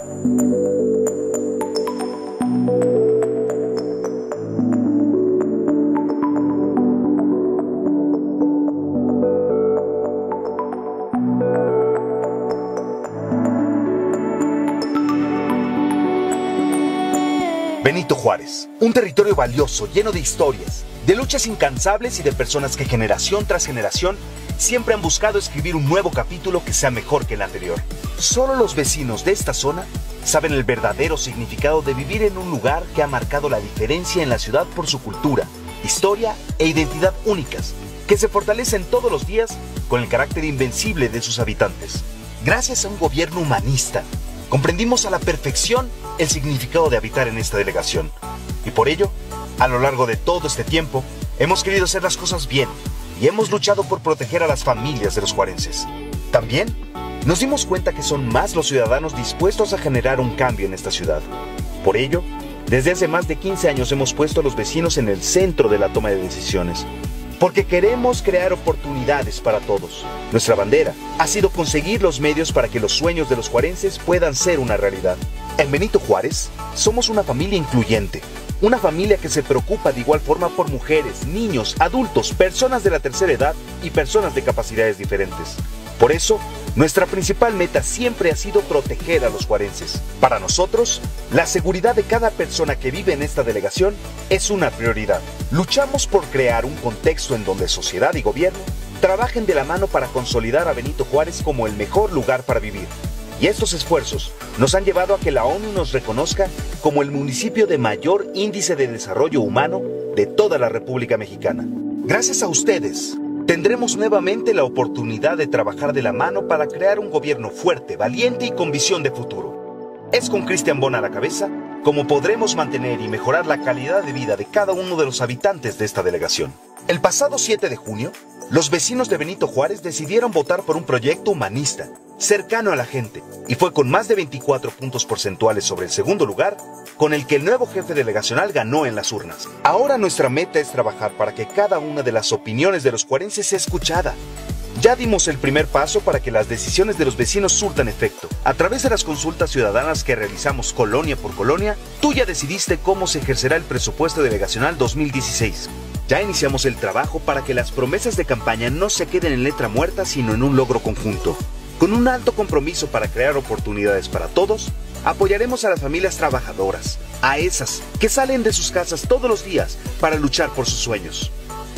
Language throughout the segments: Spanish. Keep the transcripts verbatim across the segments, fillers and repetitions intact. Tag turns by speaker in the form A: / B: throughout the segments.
A: Benito Juárez, un territorio valioso, lleno de historias, de luchas incansables y de personas que generación tras generación siempre han buscado escribir un nuevo capítulo que sea mejor que el anterior. Solo los vecinos de esta zona saben el verdadero significado de vivir en un lugar que ha marcado la diferencia en la ciudad por su cultura, historia e identidad únicas, que se fortalecen todos los días con el carácter invencible de sus habitantes. Gracias a un gobierno humanista, comprendimos a la perfección el significado de habitar en esta delegación. Y por ello, a lo largo de todo este tiempo, hemos querido hacer las cosas bien y hemos luchado por proteger a las familias de los juarenses. También nos dimos cuenta que son más los ciudadanos dispuestos a generar un cambio en esta ciudad. Por ello, desde hace más de quince años hemos puesto a los vecinos en el centro de la toma de decisiones, porque queremos crear oportunidades para todos. Nuestra bandera ha sido conseguir los medios para que los sueños de los juarenses puedan ser una realidad. En Benito Juárez, somos una familia incluyente, una familia que se preocupa de igual forma por mujeres, niños, adultos, personas de la tercera edad y personas de capacidades diferentes. Por eso, nuestra principal meta siempre ha sido proteger a los juarenses. Para nosotros, la seguridad de cada persona que vive en esta delegación es una prioridad. Luchamos por crear un contexto en donde sociedad y gobierno trabajen de la mano para consolidar a Benito Juárez como el mejor lugar para vivir. Y estos esfuerzos nos han llevado a que la ONU nos reconozca como el municipio de mayor índice de desarrollo humano de toda la República Mexicana. Gracias a ustedes, tendremos nuevamente la oportunidad de trabajar de la mano para crear un gobierno fuerte, valiente y con visión de futuro. Es con Cristian Bon a la cabeza como podremos mantener y mejorar la calidad de vida de cada uno de los habitantes de esta delegación. El pasado siete de junio, los vecinos de Benito Juárez decidieron votar por un proyecto humanista, cercano a la gente, y fue con más de veinticuatro puntos porcentuales sobre el segundo lugar, con el que el nuevo jefe delegacional ganó en las urnas. Ahora nuestra meta es trabajar para que cada una de las opiniones de los juarenses sea escuchada. Ya dimos el primer paso para que las decisiones de los vecinos surtan efecto. A través de las consultas ciudadanas que realizamos colonia por colonia, tú ya decidiste cómo se ejercerá el presupuesto delegacional dos mil dieciséis. Ya iniciamos el trabajo para que las promesas de campaña no se queden en letra muerta, sino en un logro conjunto. Con un alto compromiso para crear oportunidades para todos, apoyaremos a las familias trabajadoras, a esas que salen de sus casas todos los días para luchar por sus sueños.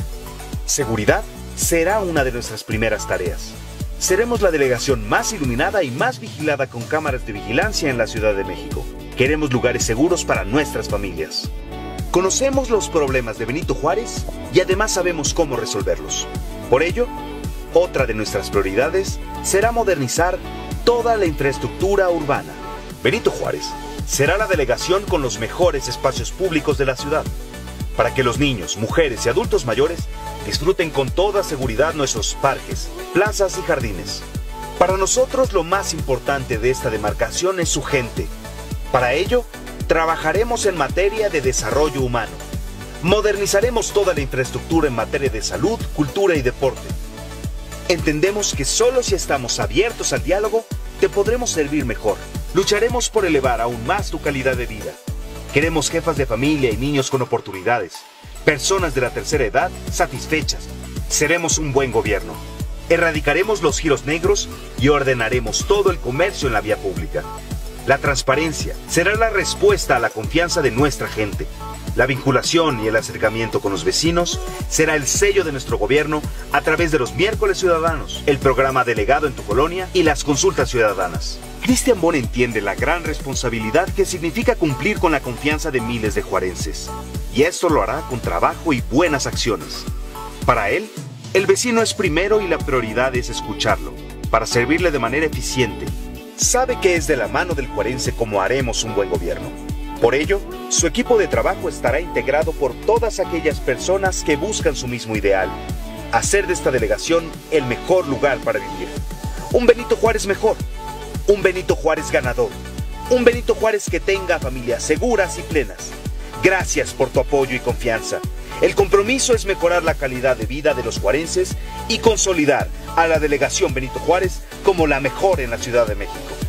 A: Seguridad será una de nuestras primeras tareas. Seremos la delegación más iluminada y más vigilada con cámaras de vigilancia en la Ciudad de México. Queremos lugares seguros para nuestras familias. Conocemos los problemas de Benito Juárez y además sabemos cómo resolverlos. Por ello, otra de nuestras prioridades será modernizar toda la infraestructura urbana. Benito Juárez será la delegación con los mejores espacios públicos de la ciudad, para que los niños, mujeres y adultos mayores disfruten con toda seguridad nuestros parques, plazas y jardines. Para nosotros lo más importante de esta demarcación es su gente. Para ello, trabajaremos en materia de desarrollo humano. Modernizaremos toda la infraestructura en materia de salud, cultura y deporte. Entendemos que solo si estamos abiertos al diálogo, te podremos servir mejor. Lucharemos por elevar aún más tu calidad de vida. Queremos jefas de familia y niños con oportunidades, personas de la tercera edad satisfechas. Seremos un buen gobierno. Erradicaremos los giros negros y ordenaremos todo el comercio en la vía pública. La transparencia será la respuesta a la confianza de nuestra gente. La vinculación y el acercamiento con los vecinos será el sello de nuestro gobierno a través de los miércoles ciudadanos, el programa delegado en tu colonia y las consultas ciudadanas. Cristian Bon entiende la gran responsabilidad que significa cumplir con la confianza de miles de juarenses. Y esto lo hará con trabajo y buenas acciones. Para él, el vecino es primero y la prioridad es escucharlo, para servirle de manera eficiente. Sabe que es de la mano del juarense como haremos un buen gobierno. Por ello, su equipo de trabajo estará integrado por todas aquellas personas que buscan su mismo ideal: hacer de esta delegación el mejor lugar para vivir. Un Benito Juárez mejor, un Benito Juárez ganador, un Benito Juárez que tenga familias seguras y plenas. Gracias por tu apoyo y confianza. El compromiso es mejorar la calidad de vida de los juarenses y consolidar a la delegación Benito Juárez como la mejor en la Ciudad de México.